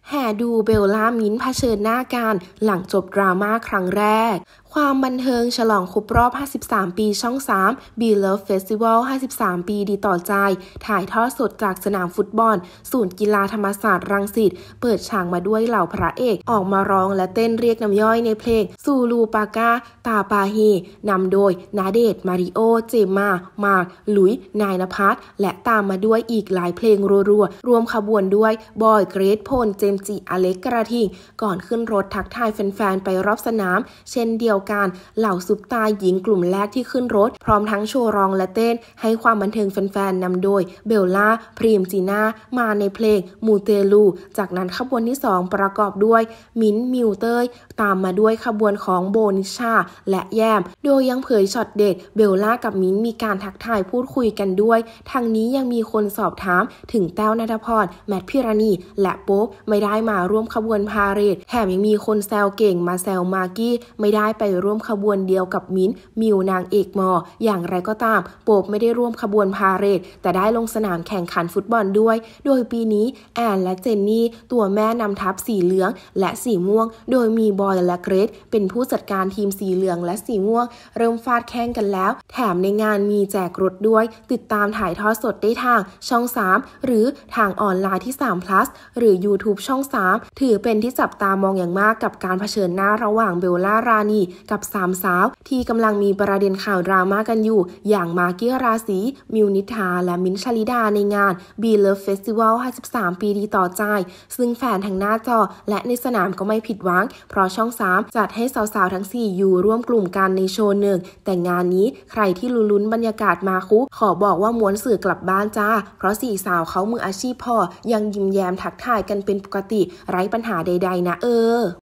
แห่ดูเบลล่ามิ้นท์เผชิญหน้ากันหลังจบดราม่าครั้งแรกความบันเทิงฉลองครบรอบ 53 ปีช่อง 3 Be Love Festival 53 ปีดีต่อใจถ่ายทอดสดจากสนามฟุตบอลศูนย์กีฬาธรรมศาสตร์รังสิตเปิดฉากมาด้วยเหล่าพระเอกออกมาร้องและเต้นเรียกน้ำย่อยในเพลงซูลูปากาตาปาเฮนำโดยณเดชน์มาริโอเจมมาร์คหลุยนายณภัสและตามมาด้วยอีกหลายเพลงรัวๆรวมขบวนด้วยบอยเกรทพลเจมส์จิอเล็กกระทิงก่อนขึ้นรถทักทายแฟนๆไปรอบสนามเช่นเดียวกันเหล่าซุปตาหญิงกลุ่มแรกที่ขึ้นรถพร้อมทั้งโชว์ร้องและเต้นให้ความบันเทิงแฟนๆนำโดยเบลล่าพรีมจีน่ามาในเพลงมูเตลูจากนั้นขบวนที่2ประกอบด้วยมิ้นท์มิวเตยตามมาด้วยขบวนของโบนิชาและแยมโดยยังเผยช็อตเด็ดเบลล่ากับมิ้นท์มีการทักทายพูดคุยกันด้วยทางนี้ยังมีคนสอบถามถึงแต้วณัฐพรแมทพิรณีและโป๊ปไม่ได้มาร่วมขบวนพาเหรดแถมยังมีคนแซวเก่งมาแซวมากกี้ไม่ได้ไปร่วมขบวนเดียวกับมิ้นท์มิวนางเอกมออย่างไรก็ตามโป๊ปไม่ได้ร่วมขบวนพาเหรดแต่ได้ลงสนามแข่งขันฟุตบอลด้วยโดยปีนี้แอนและเจนนี่ตัวแม่นำทัพสีเหลืองและสีม่วงโดยมีบอยและเกรทเป็นผู้จัดการทีมสีเหลืองและสีม่วงเริ่มฟาดแข่งกันแล้วแถมในงานมีแจกรถด้วยติดตามถ่ายทอดสดได้ทางช่อง 3หรือทางออนไลน์ที่3 plus หรือ YouTube ช่อง 3ถือเป็นที่จับตามองอย่างมากกับการเผชิญหน้าระหว่างเบลล่ารานีกับ3 สาวที่กำลังมีประเด็นข่าวดราม่ากันอยู่อย่างมากกี้ราศีมิวนิษฐาและมิ้นท์ชลิดาในงาน Be Love Festival 53 ปีดีต่อใจซึ่งแฟนทางหน้าจอและในสนามก็ไม่ผิดหวังเพราะช่อง 3จัดให้สาวๆทั้ง4อยู่ร่วมกลุ่มกันในโชว์หนึ่งแต่งานนี้ใครที่ลุ้นบรรยากาศมาคุขอบอกว่าม้วนสื่อกลับบ้านจ้าเพราะ4 สาวเขามืออาชีพพอยังยิ้มแย้มทักทายกันเป็นปกติไร้ปัญหาใดๆนะ